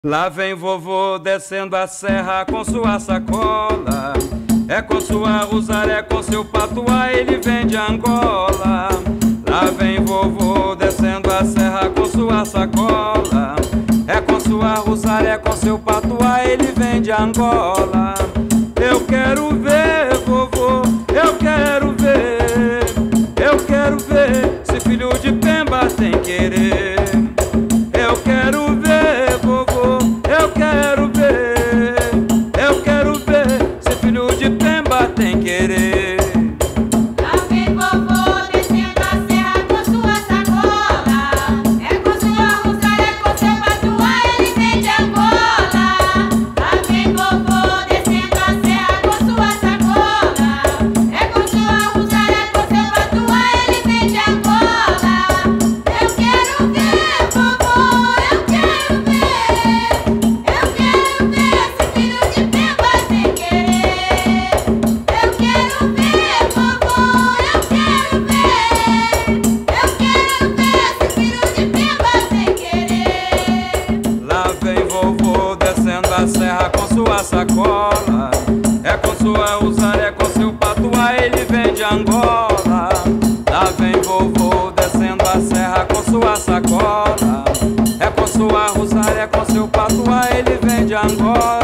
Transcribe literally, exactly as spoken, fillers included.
Lá vem vovô descendo a serra com sua sacola. É com sua rosária, é com seu patuá, ele vem de Angola. Lá vem vovô descendo a serra com sua sacola. É com sua rosária, é com seu patuá, ele vem de Angola. Eu quero ver, vovô, eu quero ver. Eu quero ver se filho de Pemba tem querer. Eu quero ver, vovô, eu quero ver. Eu quero ver se filho de Pemba tem querer. Lá vem vovô descendo a serra com sua sacola. É com sua rosária, é com seu patuá, ele vem de Angola. Lá vem vovô descendo a serra com sua sacola. É com sua rosária, é com seu patuá, ele vem de Angola. Eu quero ver, vovô, eu quero ver. Eu quero ver se filho de Pemba tem querer. Eu quero ver, vovô, eu quero ver. Eu quero ver se filho de Pemba tem querer. Lá vem vovô descendo a serra com sua sacola. É com sua rosária, é com seu patuá, ele vem de Angola. Lá vem vovô descendo a serra com sua sacola. É com sua rosária, é com seu patuá, ele vem de Angola.